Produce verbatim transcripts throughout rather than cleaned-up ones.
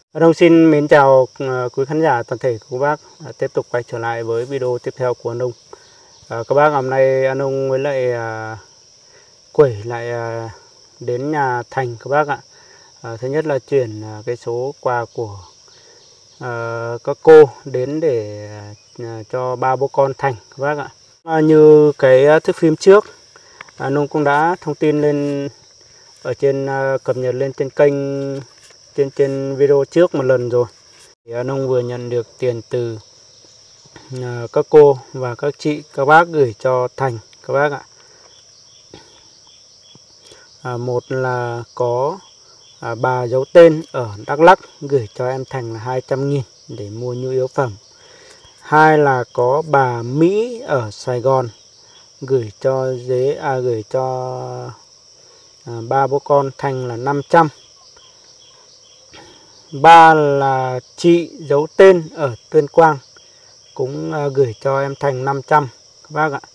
Đông xin mến chào quý khán giả toàn thể của bác, à, tiếp tục quay trở lại với video tiếp theo của anh Đông. À, các bác, hôm nay anh Đông với lại à, quẩy lại à, đến nhà Thành các bác ạ. À, thứ nhất là chuyển à, cái số quà của à, các cô đến để à, cho ba bố con Thành các bác ạ. À, như cái thước phim trước, anh Đông cũng đã thông tin lên ở trên à, cập nhật lên trên kênh trên trên video trước một lần rồi. Thì anh ông vừa nhận được tiền từ uh, các cô và các chị các bác gửi cho Thành các bác ạ. À, một là có à, bà giấu tên ở Đắk Lắk gửi cho em Thành là hai trăm nghìn để mua nhu yếu phẩm. Hai là có bà Mỹ ở Sài Gòn gửi cho dế à, gửi cho à, ba bố con Thành là năm trăm. Ba là chị giấu tên ở Tuyên Quang cũng uh, gửi cho em Thành năm trăm các bác ạ.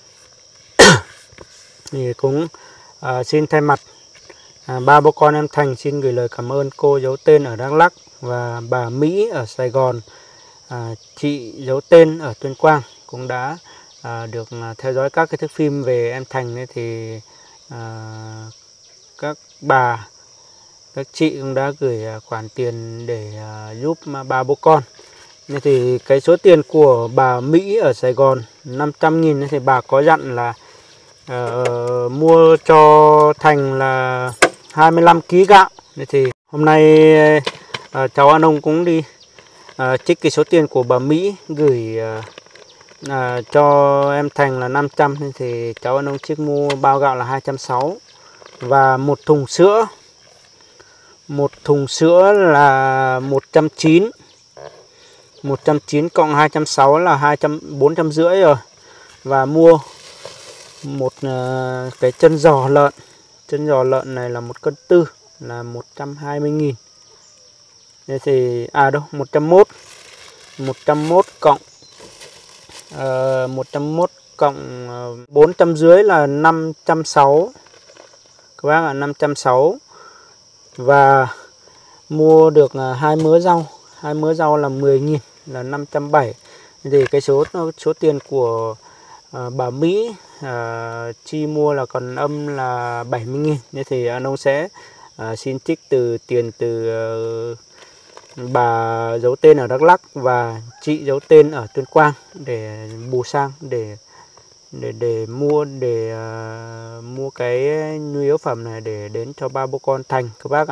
Thì cũng uh, xin thay mặt uh, ba bố con em Thành xin gửi lời cảm ơn cô giấu tên ở Đắk Lắk và bà Mỹ ở Sài Gòn, uh, chị giấu tên ở Tuyên Quang cũng đã uh, được uh, theo dõi các cái thước phim về em Thành ấy. Thì uh, các bà các chị cũng đã gửi khoản tiền để giúp ba bố con. Nên thì cái số tiền của bà Mỹ ở Sài Gòn năm trăm nghìn thì bà có dặn là uh, mua cho Thành là hai mươi lăm ki lô gam gạo. Nên thì hôm nay uh, cháu anh ông cũng đi uh, trích cái số tiền của bà Mỹ gửi uh, uh, cho em Thành là năm trăm. Nên thì cháu anh ông trích mua bao gạo là hai trăm sáu mươi và một thùng sữa. Một thùng sữa là một trăm chín mươi. một trăm chín mươi cộng hai trăm sáu mươi là hai trăm bốn trăm rưỡi rồi. Và mua một uh, cái chân giò lợn. Chân giò lợn này là một cân tư là một trăm hai mươi nghìn. Thế thì à đâu, một trăm mốt. một trăm mốt cộng uh, một trăm mốt cộng uh, bốn trăm rưỡi là năm trăm sáu mươi. Các bác ạ, năm trăm sáu mươi. Và mua được hai mớ rau, hai mớ rau là mười nghìn là năm trăm bảy mươi. Thì cái số số tiền của uh, bà Mỹ uh, chi mua là còn âm là bảy mươi nghìn. Nên thì anh ông sẽ uh, xin trích từ tiền từ uh, bà giấu tên ở Đắk Lắk và chị giấu tên ở Tuyên Quang để bù sang để để để mua để uh, mua cái nhu yếu phẩm này để đến cho ba bố con Thành các bác ạ.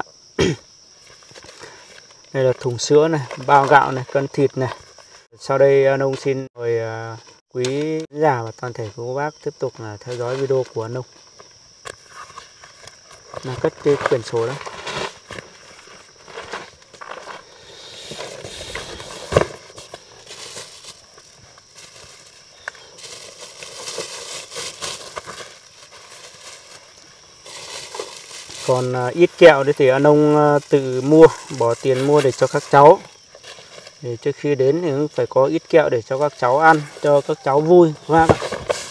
Đây là thùng sữa này, bao gạo này, cân thịt này. Sau đây anh ông xin mời uh, quý giả và toàn thể của các bác tiếp tục là uh, theo dõi video của anh ông. Là cất cái quyển số đó. Còn uh, ít kẹo đấy thì anh ông uh, tự mua, bỏ tiền mua để cho các cháu. Thì trước khi đến thì cũng phải có ít kẹo để cho các cháu ăn, cho các cháu vui các bác ạ.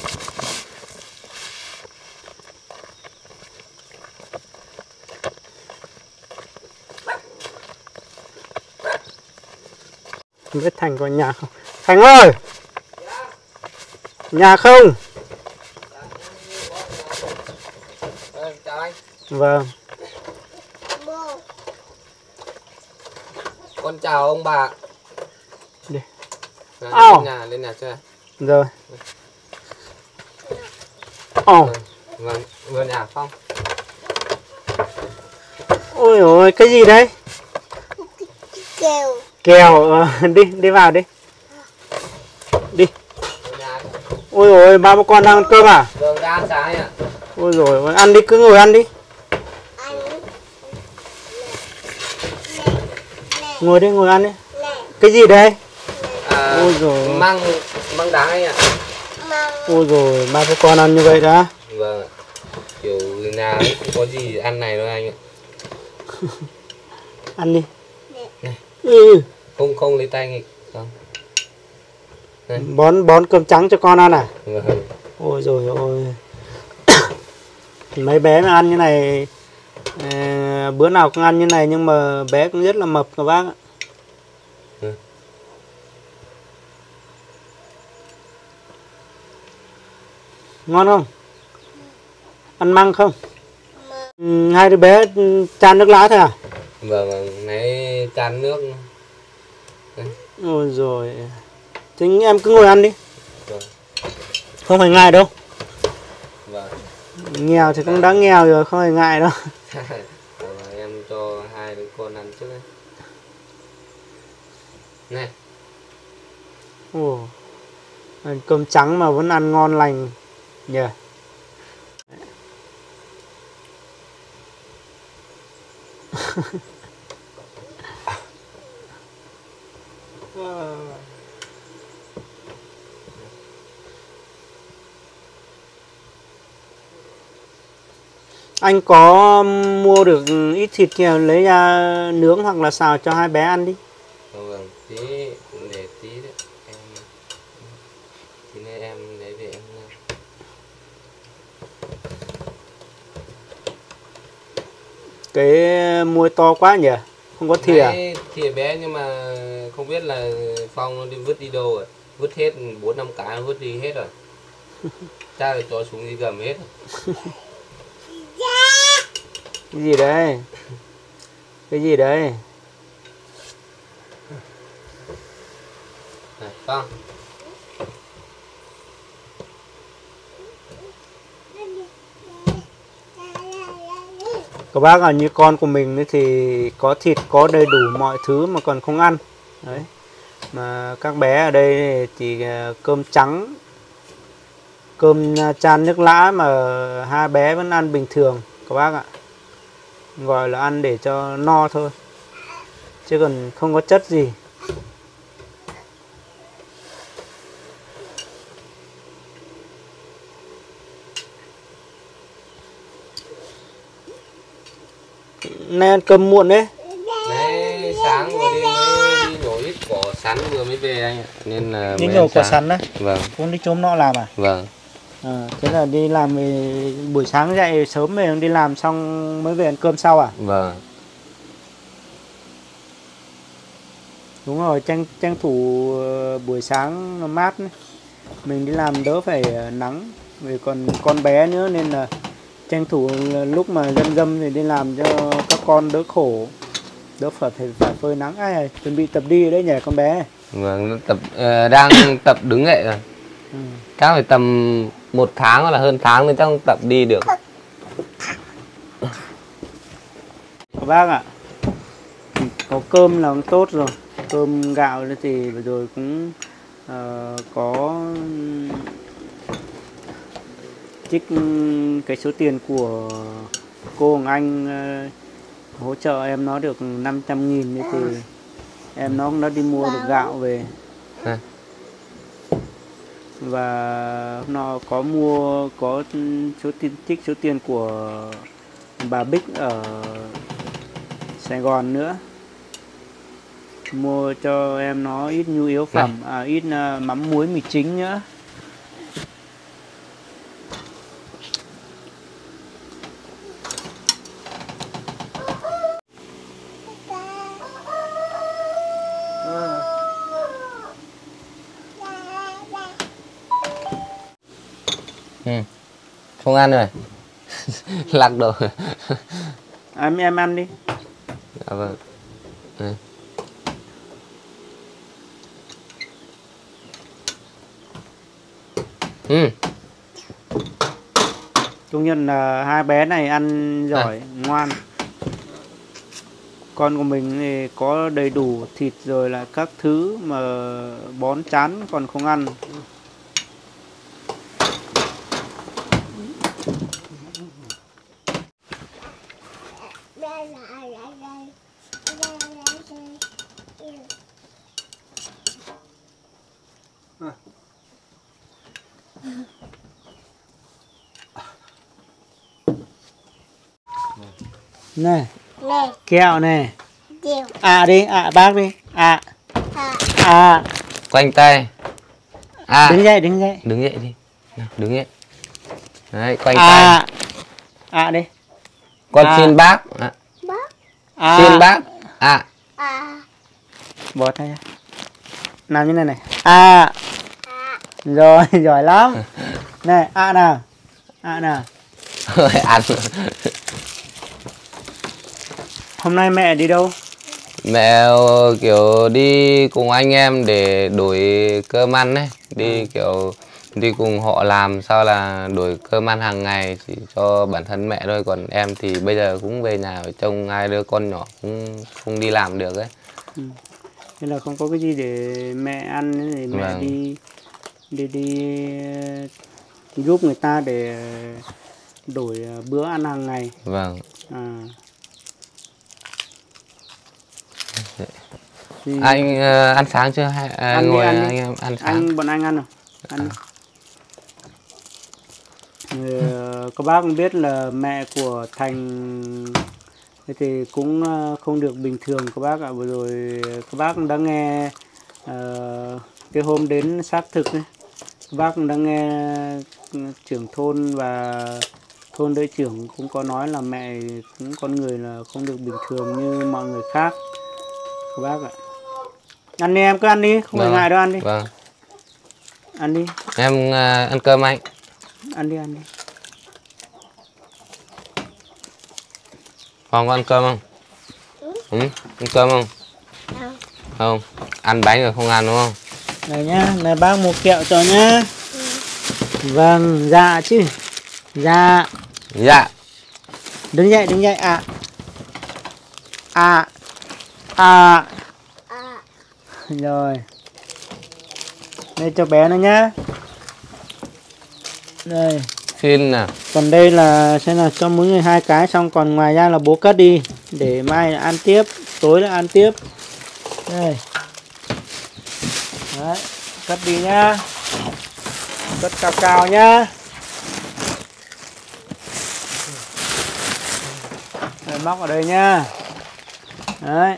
Không biết Thành có nhà không? Thành ơi! Nhà không? Chào anh. Vâng. Con chào ông bà. Đi. À, oh. lên nhà, lên nhà chơi. Rồi. Ồ. Oh. Vâng, vừa nhà Phong. Ôi ôi, cái gì đấy? Kèo. Kèo, à, đi, đi vào đi. Đi. Ôi ôi, ba bố con đang ăn cơm à? Vâng, đang ăn sáng ạ. Ôi rồi, ăn đi, cứ ngồi ăn đi. Ngồi đi, ngồi ăn đi. Cái gì đây? À, ôi rồi. Măng, măng đá anh ạ. Ôi rồi, ba bố con ăn như vậy đã. Vâng ạ. Kiểu nhà không có gì ăn này đâu anh ạ. Ăn đi. Này. Ừ. Không, không lấy tay nghịch. Không. Này. Bón, bón cơm trắng cho con ăn à? Vâng. Ôi rồi ôi. Mấy bé mà ăn như này À, bữa nào cũng ăn như này nhưng mà bé cũng rất là mập các bác ạ. Ừ. Ngon không? Ăn măng không? Ừ, hai đứa bé chan nước lá thôi à? Vâng, vâng, nãy chan nước. Đấy. Ôi rồi, chính em cứ ngồi ăn đi. Vâng. Không phải ngại đâu. Vâng. Nghèo thì cũng đã nghèo rồi, không phải ngại đâu. Em cho hai đứa con ăn trước đấy. Này. Ồ, cơm trắng mà vẫn ăn ngon lành nhỉ. Yeah. Anh có mua được ít thịt kìa, lấy ra nướng hoặc là xào cho hai bé ăn đi. Vâng, tí để tí đấy. Em tí nữa em lấy về em làm. Cái muôi to quá nhỉ, không có thìa. Nãy thìa bé nhưng mà không biết là Phong nó đi vứt đi đâu rồi, vứt hết bốn năm cái vứt đi hết rồi. Chắc là cho xuống đi gầm hết rồi. Cái gì đấy? Cái gì đấy? Này, Phong. Các bác là như con của mình thì có thịt, có đầy đủ mọi thứ mà còn không ăn. Đấy. Mà các bé ở đây chỉ cơm trắng, cơm chan nước lã mà hai bé vẫn ăn bình thường các bác ạ. Gọi là ăn để cho no thôi, chứ còn không có chất gì. Nay ăn cơm muộn đấy. Đấy, sáng vừa đi mới đi nhổ ít cỏ sắn vừa mới về anh ạ. Nên là Đi mới nhổ ăn cỏ sáng. sắn đấy. Vâng. Cũng đi chôm nọ làm à? Vâng. À, thế là đi làm về, buổi sáng dậy sớm về đi làm xong mới về ăn cơm sau à? Vâng. Đúng rồi, tranh tranh thủ buổi sáng nó mát ấy. Mình đi làm đỡ phải nắng, vì còn con bé nữa nên là tranh thủ lúc mà dâm dâm thì đi làm cho các con đỡ khổ, đỡ phải phải, phải phơi nắng. Ai chuẩn bị tập đi đấy nhỉ con bé. Vâng, tập uh, đang tập đứng dậy rồi. Ừ. Chắc phải tầm một tháng hoặc là hơn tháng nữa chắc không tập đi được. Các bác ạ, có cơm là cũng tốt rồi. Cơm gạo thì vừa rồi cũng uh, có trích cái số tiền của cô Hồng Anh uh, hỗ trợ em nó được năm trăm nghìn thì em nó cũng đã đi mua được gạo về. À. Và nó có mua có số tiền trích số tiền của bà Bích ở Sài Gòn nữa, mua cho em nó ít nhu yếu phẩm, à, ít uh, mắm muối mì chính nữa. Ừ. Không ăn rồi. Lắc đồ. Em em ăn đi. Dạ vâng. Ừ. Ừ. Công nhận là hai bé này ăn giỏi, à. Ngoan. Con của mình thì có đầy đủ thịt rồi là các thứ mà bón chán còn không ăn. Này, Này, kẹo này. kẹo. À đi, à bác đi. À. À. À. Quanh tay. À. Đứng dậy, đứng dậy. Đứng dậy đi. Nào, đứng dậy. Đấy, quanh à. tay. À đi. Con À. xin bác. À. Bác. À. Xin bác. À. À. Bỏ tay ra. Làm như này này. À. À. Rồi, giỏi lắm. Này, à nào. À nào. Ăn. Hôm nay mẹ đi đâu? Mẹ kiểu đi cùng anh em để đổi cơm ăn ấy, đi Ừ. kiểu đi cùng họ làm sao là đổi cơm ăn hàng ngày chỉ cho bản thân mẹ thôi, còn em thì bây giờ cũng về nhà phải trông hai đứa con nhỏ cũng không đi làm được ấy. Ừ. Nên là không có cái gì để mẹ ăn thì mẹ Vâng. đi đi đi ờ, giúp người ta để đổi ờ, bữa ăn hàng ngày. Vâng. À. Thì Anh ờ, ăn sáng chưa hay à, ăn đi, ngồi ăn đi. anh em ăn sáng? Anh bọn anh ăn rồi. Ăn đi. Ờ, các bác cũng biết là mẹ của Thành thế thì cũng ờ, không được bình thường các bác ạ. Vừa rồi các bác cũng đã nghe ờ, cái hôm đến xác thực ấy, các bác cũng đã nghe ừ, trưởng thôn và thôn đội trưởng cũng có nói là mẹ cũng con người là không được bình thường như mọi người khác các bác ạ. Ăn đi em, cứ ăn đi, không phải Vâng. ngại đâu, ăn đi. Vâng. Ăn đi, Em ờ, ăn cơm anh. ăn đi, ăn đi. Phong có ăn cơm không? Ừ. Ừ? Ăn cơm không? Không. Không. Ăn bánh rồi không ăn đúng không? Này nhá, này bác mua kẹo cho nhá. Ừ. Vâng, dạ chứ. Dạ. Dạ. Đứng dậy, đứng dậy ạ. À. À. À. Rồi. Đây cho bé nữa nhá. Đây. Xin nè. Còn đây là sẽ là cho mỗi người hai cái, xong còn ngoài ra là bố cất đi để mai là ăn tiếp, tối là ăn tiếp. Đây. Đấy, cất đi nhá. Cất cao cao nhá. Đây, móc ở đây nhá. Đấy.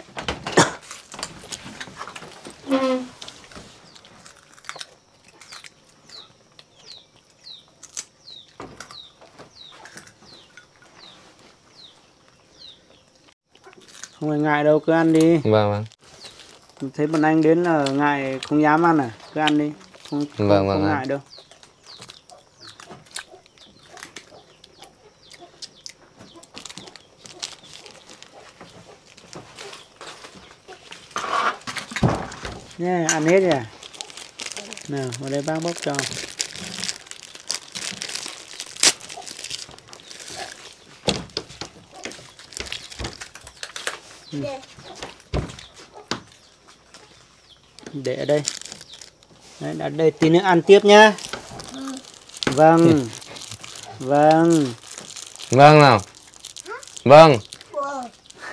Không phải ngại đâu, cứ ăn đi. Vâng vâng. Thấy bọn anh đến là ngại không dám ăn à? Cứ ăn đi. Không, không, Vâng, vâng không ạ. ngại đâu. Nha, ăn hết rồi à? Nào, vào đây bác bốc cho. Ừ. Để ở đây. Đấy, ở đây tí nữa ăn tiếp nhá. Vâng. Vâng. Vâng nào. Vâng. Wow.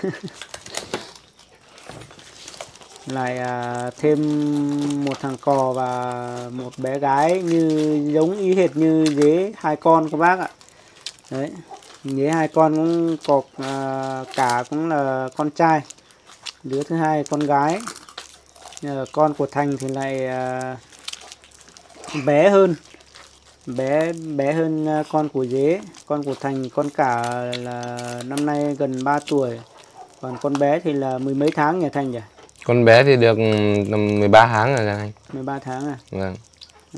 Lại à, thêm một thằng cò và một bé gái như giống y hệt như dế hai con các bác ạ. Đấy, dế hai con cũng cọp à, cả cũng là con trai, đứa thứ hai là con gái. À, con của Thành thì lại à, bé hơn, bé bé hơn à, con của dế. Con của Thành con cả là năm nay gần ba tuổi, còn con bé thì là mười mấy tháng nhỉ Thành nhỉ? Con bé thì được tầm mười ba tháng rồi anh. mười ba tháng à? Vâng. À.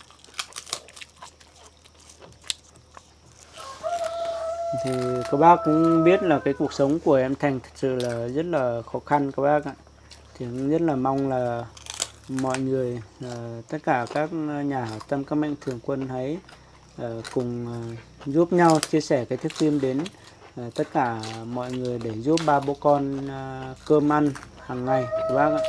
Thì các bác cũng biết là cái cuộc sống của em Thành thật sự là rất là khó khăn các bác ạ. Thì cũng rất là mong là mọi người, uh, tất cả các nhà hảo tâm, các mạnh thường quân hãy uh, cùng uh, giúp nhau chia sẻ cái thước phim đến uh, tất cả mọi người để giúp ba bố con uh, cơm ăn hàng ngày các bác ạ.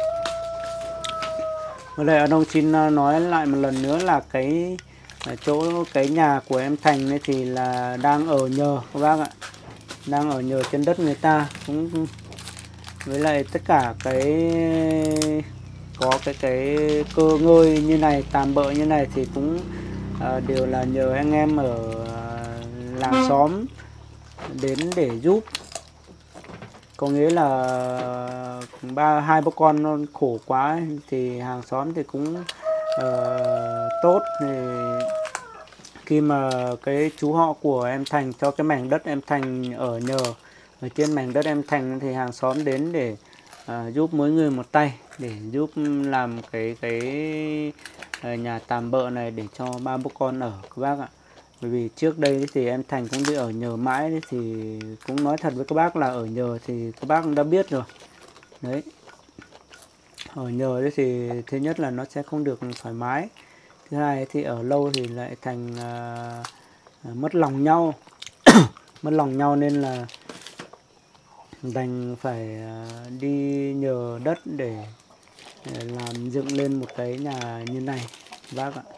Ở đây ông xin nói lại một lần nữa là cái ở chỗ cái nhà của em Thành ấy thì là đang ở nhờ các bác ạ, đang ở nhờ trên đất người ta, cũng với lại tất cả cái có cái cái cơ ngơi như này, tạm bợ như này thì cũng à, đều là nhờ anh em ở à, làng xóm đến để giúp. Có nghĩa là ba hai bố con nó khổ quá ấy, thì hàng xóm thì cũng uh, tốt thì khi mà cái chú họ của em Thành cho cái mảnh đất em Thành ở nhờ ở trên mảnh đất em Thành, thì hàng xóm đến để à, giúp mỗi người một tay để giúp làm cái cái à, nhà tạm bợ này để cho ba bố con ở các bác ạ. Bởi vì trước đây thì em Thành cũng đi ở nhờ mãi, thì cũng nói thật với các bác là ở nhờ thì các bác cũng đã biết rồi đấy. Ở nhờ đấy thì thứ nhất là nó sẽ không được thoải mái, thứ hai thì ở lâu thì lại thành uh, mất lòng nhau mất lòng nhau nên là đành phải uh, đi nhờ đất để, để làm dựng lên một cái nhà như này bác ạ.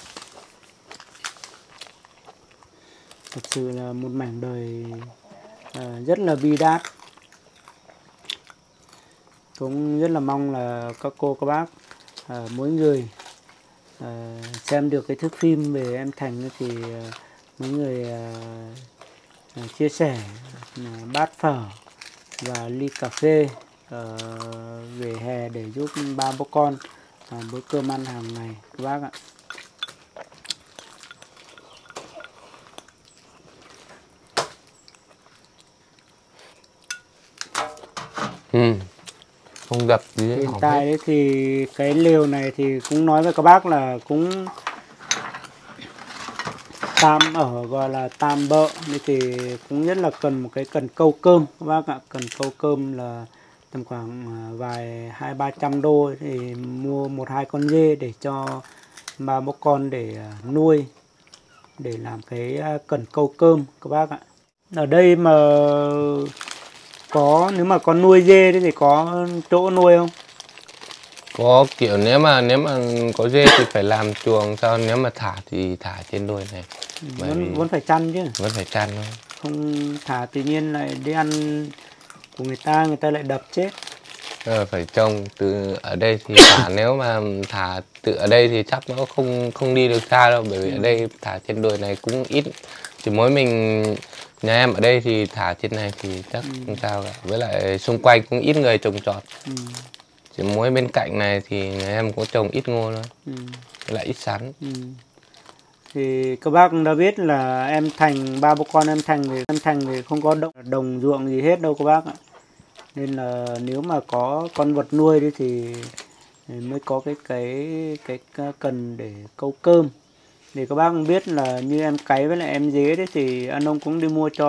Thật sự là một mảnh đời uh, rất là bi đát. Cũng rất là mong là các cô các bác uh, mỗi người uh, xem được cái thước phim về em Thành thì uh, mỗi người uh, uh, chia sẻ uh, bát phở và ly cà phê uh, về hè để giúp ba bố con uh, bữa cơm ăn hàng ngày các bác ạ. Ừ. Không gặp gì hiện tại đấy thì cái lều này thì cũng nói với các bác là cũng tạm ở, gọi là tạm bợ, thì cũng rất là cần một cái cần câu cơm các bác ạ. Cần câu cơm là tầm khoảng vài hai ba trăm đô thì mua một hai con dê để cho ba bố con để nuôi, để làm cái cần câu cơm các bác ạ. Ở đây mà có, nếu mà con nuôi dê thì có chỗ nuôi không? Có, kiểu nếu mà nếu mà có dê thì phải làm chuồng, sao nếu mà thả thì thả trên đồi này. Bởi Vẫn, vì vẫn phải chăn chứ. vẫn phải chăn thôi. Không thả tự nhiên lại đi ăn của người ta, người ta lại đập chết. Ờ, phải trông từ ở đây thì thả nếu mà thả từ ở đây thì chắc nó không không đi được xa đâu, bởi vì Ừ. ở đây thả trên đồi này cũng ít, chỉ mỗi mình nhà em ở đây thì thả trên này thì chắc Ừ. không sao cả, với lại xung quanh cũng ít người trồng trọt. Ừ. Chỉ mỗi bên cạnh này thì nhà em có trồng ít ngô thôi, Ừ. với lại ít sắn. Ừ. Thì các bác cũng đã biết là em Thành, ba bố con em Thành thì em Thành thì không có đồng, đồng ruộng gì hết đâu các bác ạ. Nên là nếu mà có con vật nuôi đi thì mới có cái cái cái cần để câu cơm. Thì các bác cũng biết là như em Cái với lại em Dế đấy thì anh ông cũng đi mua cho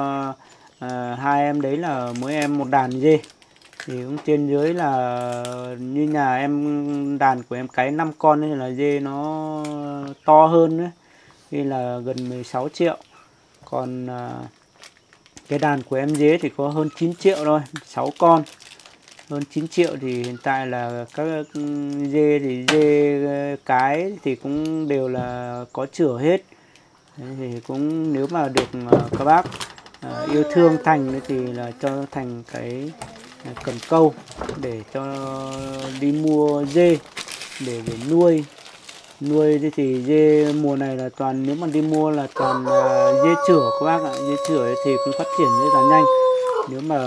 à, hai em đấy là mỗi em một đàn dê. Thì cũng trên dưới là như nhà em đàn của em Cái năm con nên là dê nó to hơn đấy, thì là gần mười sáu triệu. Còn à, cái đàn của em Dế thì có hơn chín triệu thôi, sáu con hơn chín triệu. Thì hiện tại là các dê thì dê cái thì cũng đều là có chửa hết. Đấy, thì cũng nếu mà được các bác uh, yêu thương Thành thì là cho Thành cái cần câu để cho đi mua dê để để nuôi nuôi thì, thì dê mùa này là toàn, nếu mà đi mua là toàn uh, dê chửa các bác ạ. Dê chửa thì cũng phát triển rất là nhanh. Nếu mà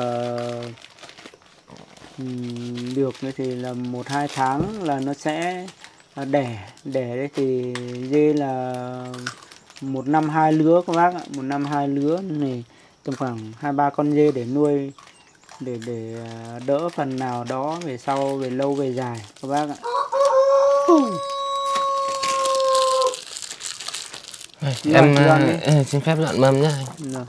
um, được thì là một hai tháng là nó sẽ đẻ đẻ đấy, thì dê là một năm hai lứa các bác ạ. Một năm hai lứa này tầm khoảng hai ba con dê để nuôi, để để đỡ phần nào đó về sau, về lâu về dài các bác ạ. Em uh, xin phép dọn mâm nhá. Rồi.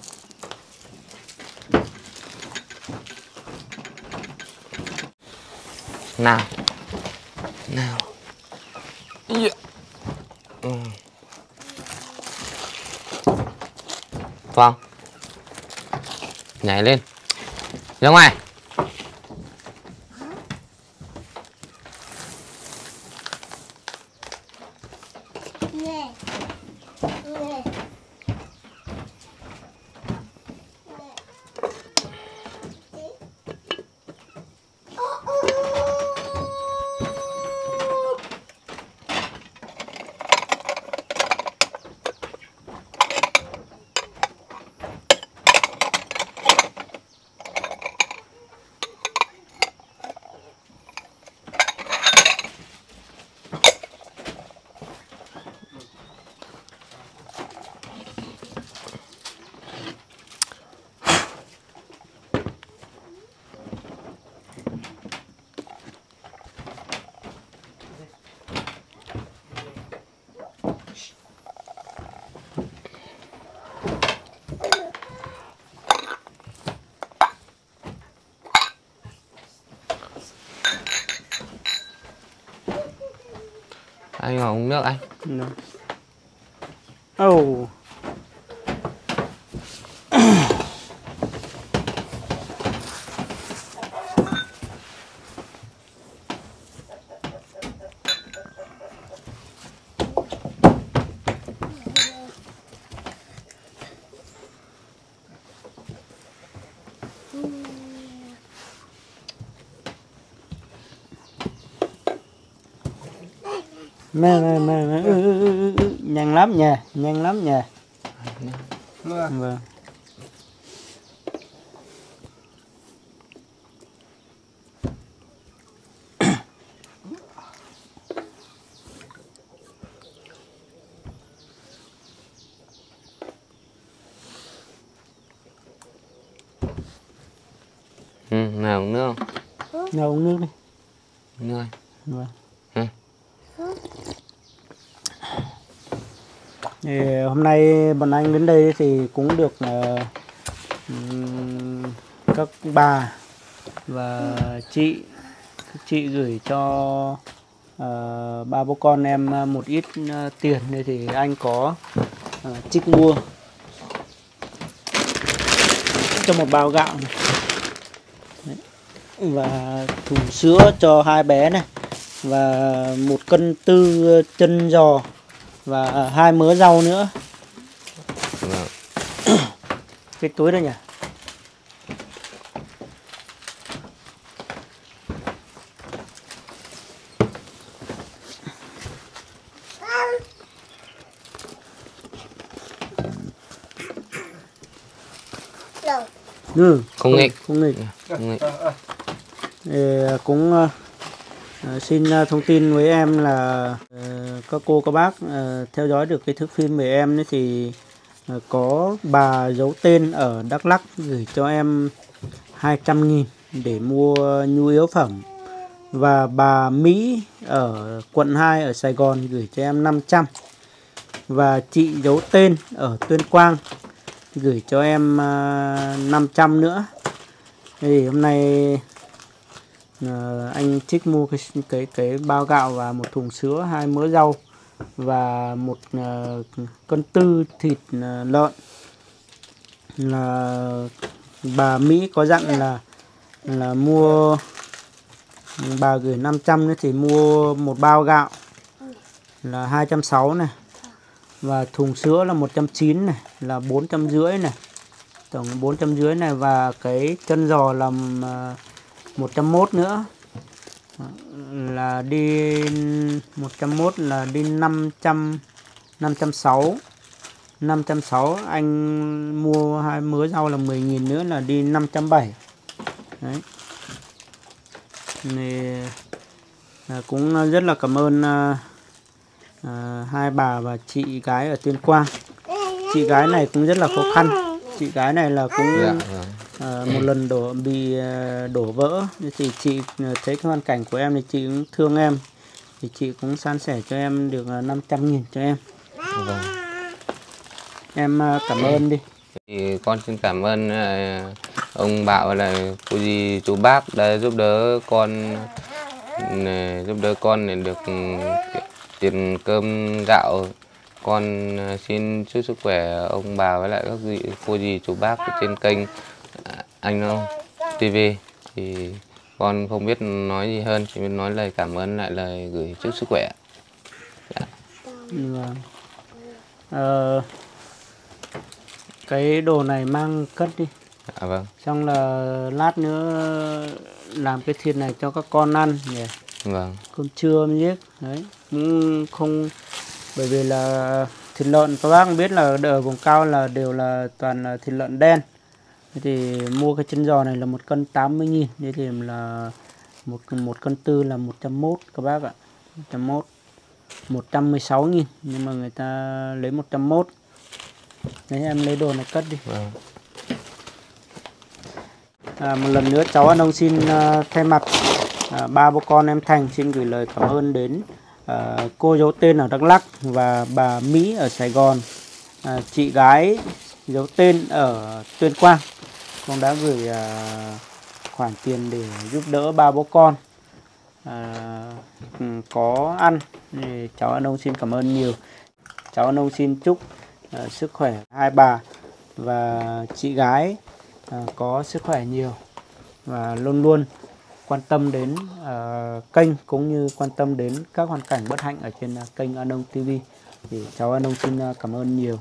Nào nào yeah. Ừ. Vâng, nhảy lên ra ngoài. Nè. Nè. Anh ngồi uống nước anh. Oh. Mẹ mẹ mẹ mẹ ừ, ừ, ừ, ừ. Nhanh lắm nha, nhanh lắm nha. Vâng. Ừ, nào uống nước không? Nào uống nước đi. Nước anh. Vâng. Ừ. Thì hôm nay bọn anh đến đây thì cũng được uh, um, các bà và chị các chị gửi cho uh, ba bố con em một ít uh, tiền đây thì anh có uh, trích mua cho một bao gạo này. Đấy. Và thùng sữa cho hai bé này và một cân tư chân giò và hai mớ rau nữa. Vâng. Cái túi đây nhỉ? Ừ, Không nghịch. Không nghịch. Không nghịch. Thì cũng uh, xin thông tin với em là uh, các cô các bác uh, theo dõi được cái thước phim về em ấy thì uh, có bà giấu tên ở Đắk Lắk gửi cho em hai trăm nghìn để mua nhu yếu phẩm, và bà Mỹ ở quận hai ở Sài Gòn gửi cho em năm trăm, và chị giấu tên ở Tuyên Quang gửi cho em uh, năm trăm nữa. Thì hôm nay uh, anh trích mua cái cái cái bao gạo và một thùng sữa, hai mớ rau và một uh, cân tư thịt uh, lợn. Là bà Mỹ có dặn là là mua, bà gửi năm trăm nữa thì mua một bao gạo là hai trăm sáu mươi này, và thùng sữa là một trăm chín mươi này, là bốn trăm rưỡi này, tổng bốn trăm rưỡi này, và cái chân giò là một trăm mốt nữa, là đi một trăm mốt là đi năm trăm, năm trăm sáu mươi, năm trăm sáu mươi. Anh mua hai mớ rau là mười nghìn nữa là đi năm trăm bảy mươi. Đấy. Thì à, cũng rất là cảm ơn à, à, hai bà và chị gái ở Tuyên Quang. Chị gái này cũng rất là khó khăn. Chị gái này là cũng Dạ, à, một lần đổ bị à, đổ vỡ, thì chị thấy cái hoàn cảnh của em thì chị cũng thương em, thì chị cũng san sẻ cho em được năm trăm nghìn cho em. vâng. Em à, cảm ơn đi. Thì con xin cảm ơn uh, ông Bảo là cô dì chú bác đã giúp đỡ con, uh, giúp đỡ con để được uh, tiền cơm gạo. Con uh, xin chúc sức khỏe ông bà với lại các dì, cô dì chú bác trên kênh uh, Anh Ông ti vi. Thì con không biết nói gì hơn, chỉ biết nói lời cảm ơn lại lời gửi chúc sức khỏe. Dạ. Vâng. Ờ, cái đồ này mang cất đi. À, vâng. Xong là lát nữa làm cái thịt này cho các con ăn nhỉ. Vâng. Cơm trưa mới giết. Đấy. Cũng không, bởi vì là thịt lợn các bác biết là ở vùng cao là đều là toàn là thịt lợn đen. Thế thì mua cái chân giò này là một cân tám mươi nghìn. Thế thì là một, một cân tư là một trăm mốt các bác ạ. một trăm mốt. một trăm mười sáu nghìn. Nhưng mà người ta lấy một trăm mốt. Đấy, em lấy đồ này cất đi. Vâng. À, một lần nữa cháu An Ông xin uh, thay mặt uh, ba bố con em Thành xin gửi lời cảm ơn đến à, cô giấu tên ở Đắk Lắk và bà Mỹ ở Sài Gòn, à, chị gái giấu tên ở Tuyên Quang cũng đã gửi à, khoản tiền để giúp đỡ ba bố con à, có ăn. Thì cháu An Ông xin cảm ơn nhiều. Cháu An Ông xin chúc à, sức khỏe hai bà và chị gái à, có sức khỏe nhiều và luôn luôn quan tâm đến uh, kênh cũng như quan tâm đến các hoàn cảnh bất hạnh ở trên uh, kênh An Ông ti vi. Thì cháu An Ông xin uh, cảm ơn nhiều.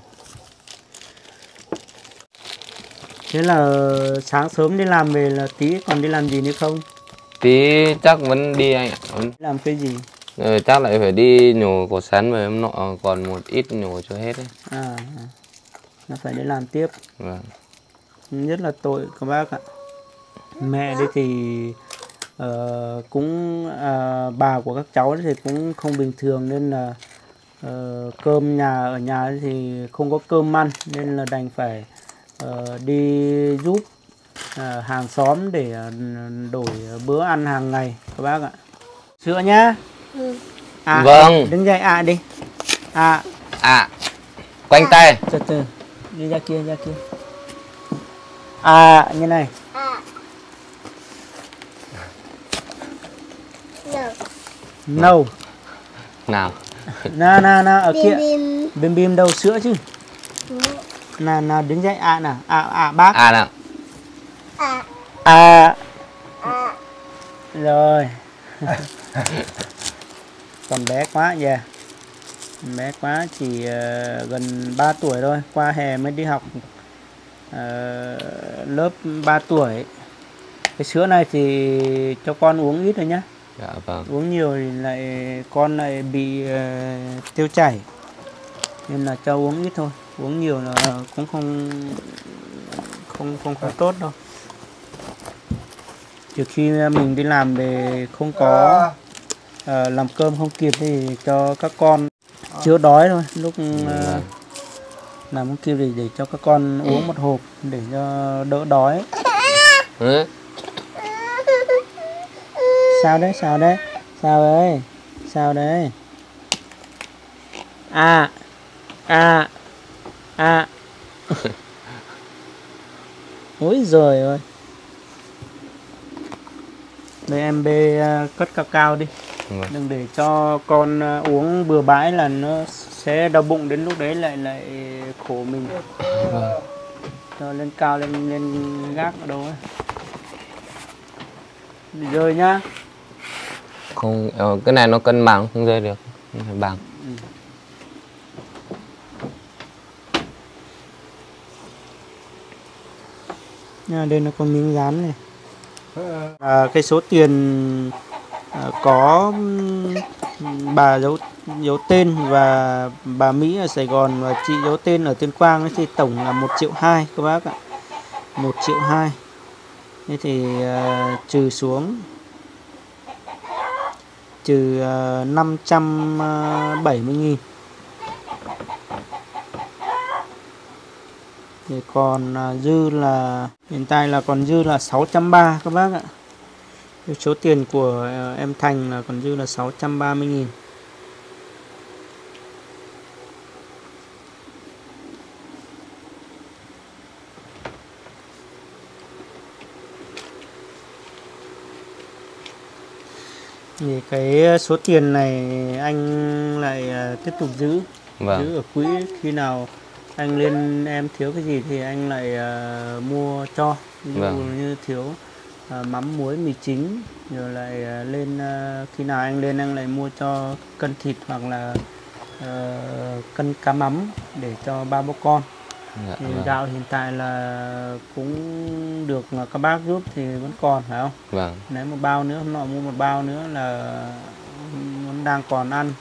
Thế là sáng sớm đi làm về là tí còn đi làm gì nữa không? Tí chắc vẫn đi anh ạ. Làm cái gì? Ừ, chắc lại phải đi nhổ cỏ sắn về hôm nọ còn một ít nhổ cho hết ấy. À, nó phải đi làm tiếp. Vâng. Rất là tội các bác ạ. Mẹ đấy thì uh, cũng uh, bà của các cháu thì cũng không bình thường nên là uh, cơm nhà ở nhà thì không có cơm ăn nên là đành phải uh, đi giúp uh, hàng xóm để uh, đổi bữa ăn hàng ngày các bác ạ. Sữa nhá. Ừ. À, Vâng. đứng dậy ạ à, đi. À. À. Quanh tay. Từ từ. Đi ra kia ra kia. À như này. À. No. No. Nào. Nào nào nào ở Bim kia. bim. Bim bim đâu sữa chứ. Nào nào đứng dậy ạ à, nào. À à bác. À nào. À. À. À. Rồi. Còn bé quá vậy. Yeah. Bé quá chỉ uh, gần ba tuổi thôi, qua hè mới đi học uh, lớp ba tuổi. Cái sữa này thì cho con uống ít thôi nhá. Dạ vâng. Uống nhiều thì lại con lại bị uh, tiêu chảy. Nên là cho uống ít thôi. Uống nhiều là cũng không không không không tốt đâu. Trừ khi mình đi làm về không có uh, làm cơm không kịp thì cho các con chữa đói thôi. Lúc uh, làm không kịp thì để cho các con uống một hộp để cho đỡ đói. Ừ. Sao đấy, sao đấy, sao đấy, sao đấy. À, à, à. Ôi giời ơi. Đây em bê uh, cất cao cao đi. Vâng. Đừng để cho con uh, uống bừa bãi là nó sẽ đau bụng, đến lúc đấy lại lại khổ mình. Vâng. Cho lên cao lên lên gác ở đâu ấy. Bị rơi nhá. Không, cái này nó cân bằng không rơi được, không phải bằng. Ừ. À, đây nó có miếng dán này. À, cái số tiền à, có bà giấu giấu tên và bà Mỹ ở Sài Gòn và chị giấu tên ở Tuyên Quang thì tổng là một triệu hai các bác ạ. Một triệu hai. Thế thì à, trừ xuống trừ uh, năm trăm bảy mươi nghìn thì còn uh, dư là hiện tại là còn dư là sáu trăm ba mươi các bác ạ. Cái số tiền của uh, em Thành là còn dư là sáu trăm ba mươi nghìn. Thì cái số tiền này anh lại uh, tiếp tục giữ. Vâng. Giữ ở quỹ, khi nào anh lên em thiếu cái gì thì anh lại uh, mua cho. Ví dụ Vâng. như thiếu uh, mắm muối mì chính rồi lại uh, lên uh, khi nào anh lên anh lại mua cho cân thịt hoặc là uh, cân cá mắm để cho ba bố con. Dạ, Thì vâng. gạo hiện tại là cũng được các bác giúp thì vẫn còn phải không? Vâng. Nếu một bao nữa, hôm nọ mua một bao nữa là vẫn đang còn ăn.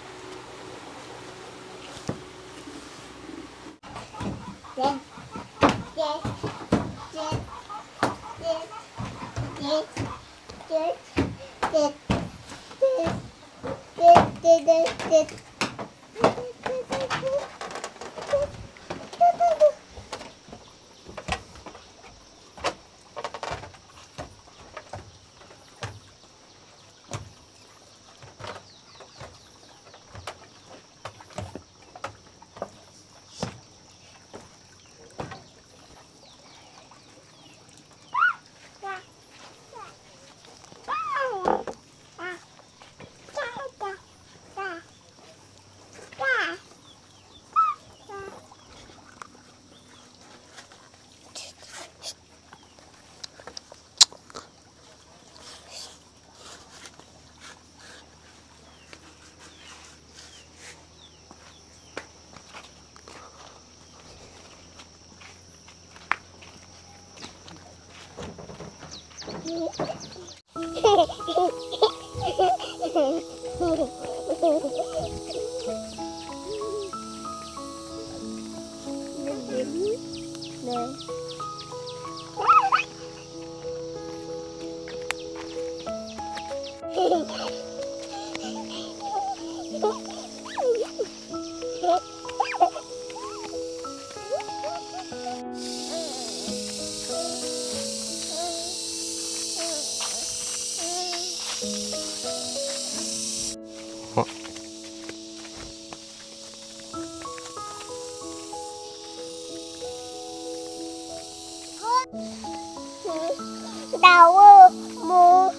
Đào ơi, mưa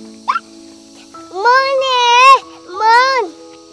mưa nè, mưa.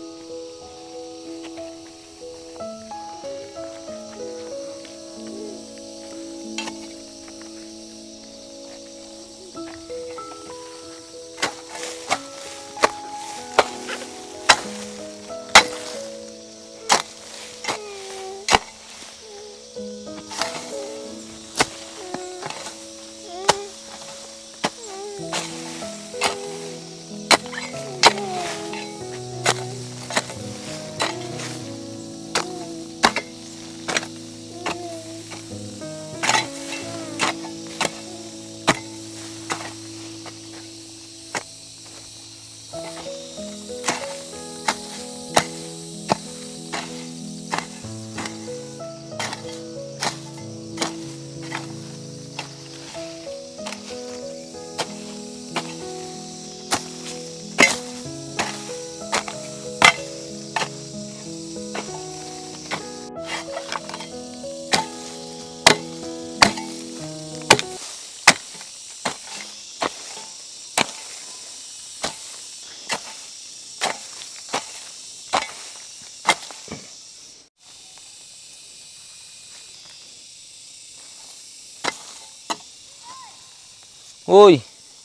Ôi.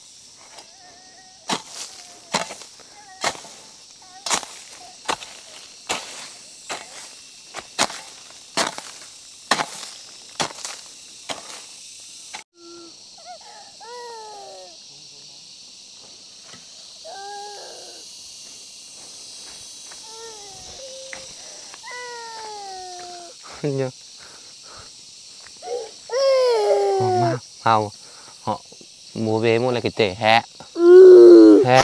Nhá. Mau, mau. Họ mua về mua lại cái tể hẹ. Hẹ.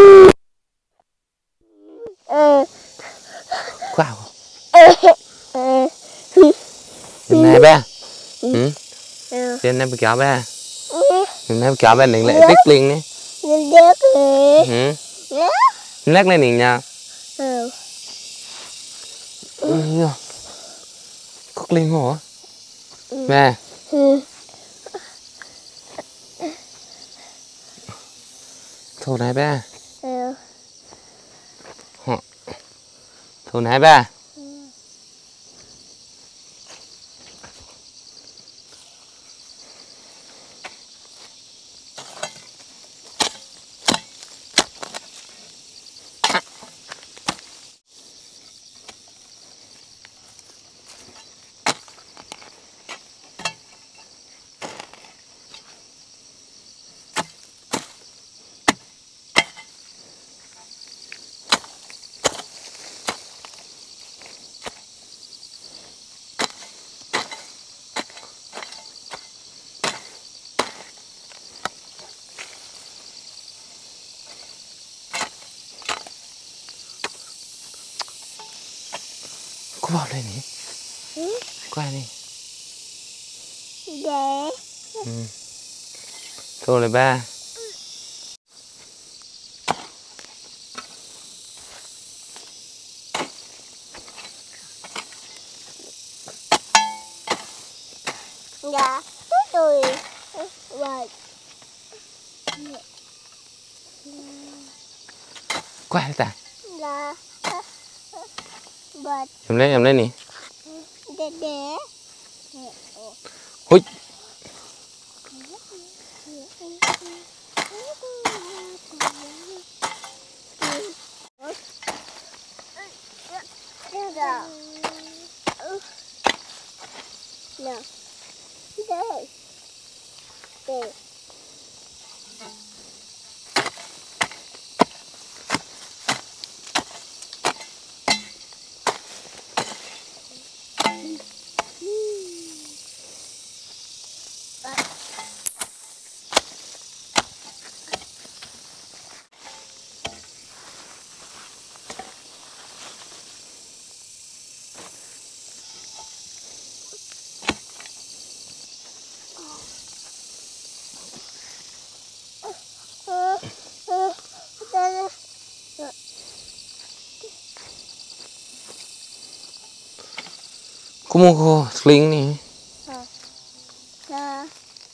Wow. Hôm nay ba. Ừ. Hôm nay bị kéo ba. Hôm nay bị kéo ba đừng lại tích linh đi. Ừ. Lắc lên đỉnh nha. Ừ. Cốc linh hổ. Ba. Thổ này ba. Thổ này ba. Cô vào đây nhỉ? Ừ? Qua đây. Để. Ừ. Thôi là ba. Dạ, tôi rồi. Qua đây ta. Dạ. Bật. Em lấy em lấy nè. Để để. Húi. Nào. Đây. Đây. Kumu sling nih. Nah.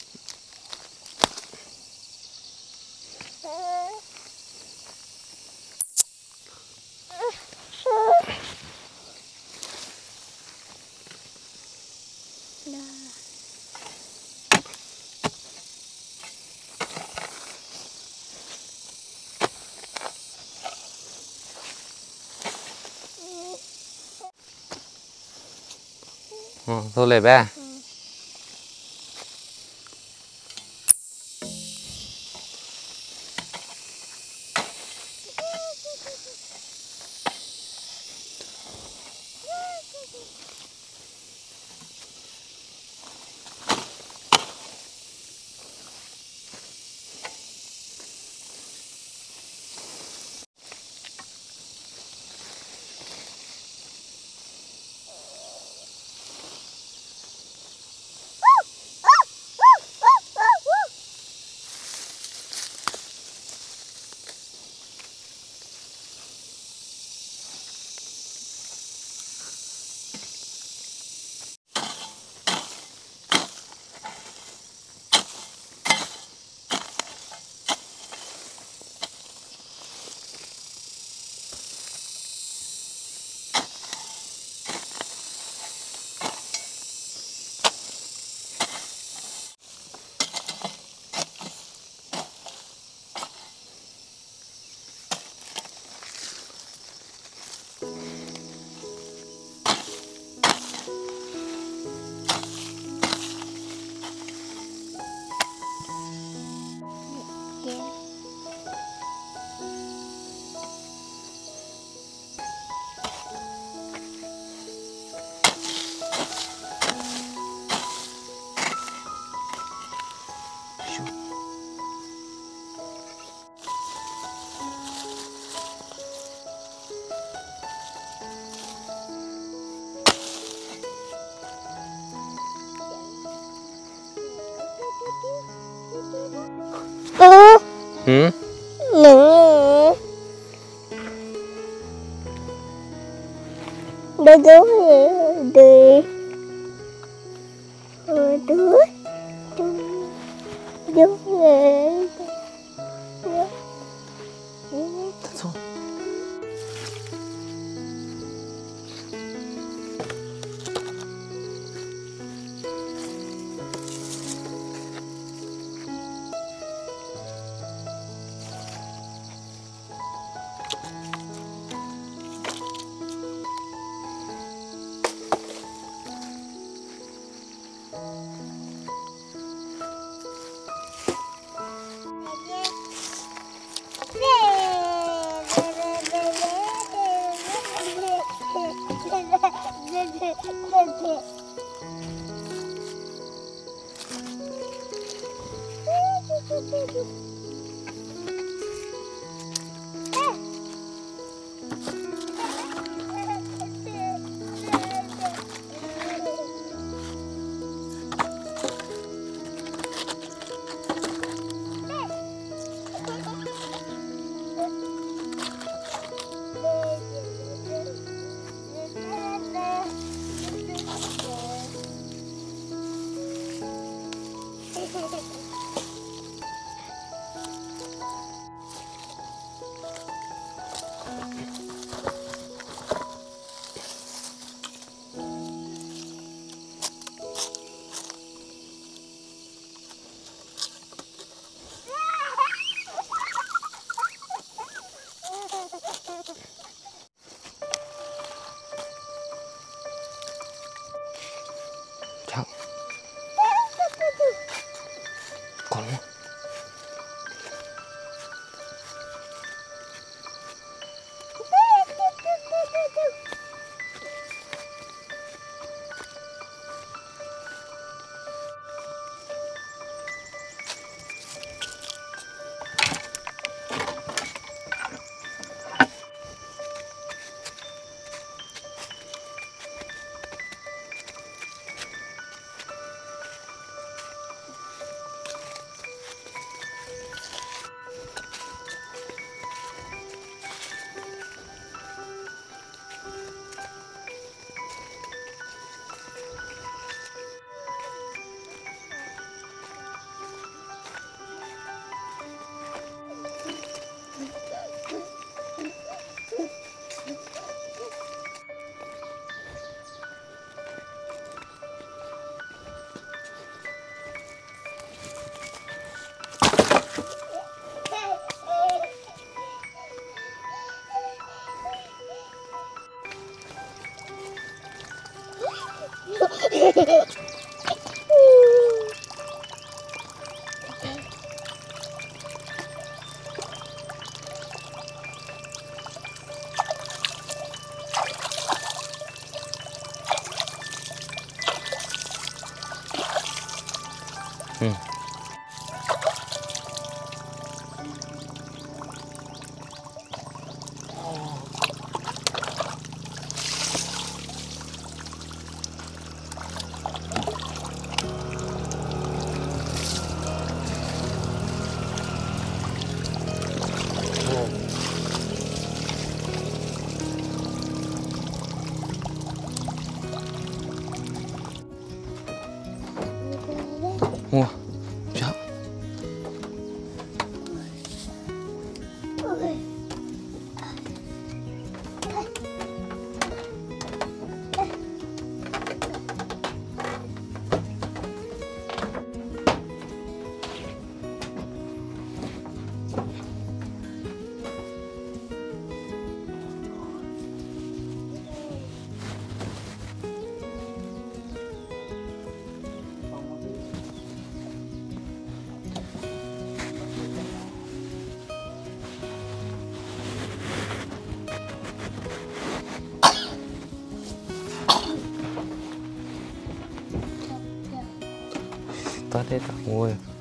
Ờ, thôi lấy ba. Ừ. Nữa. Đứa đứa đứa đứa đứa đứa Thôi. Ừ. Ủa, chào. Tốt hết cả ngôi.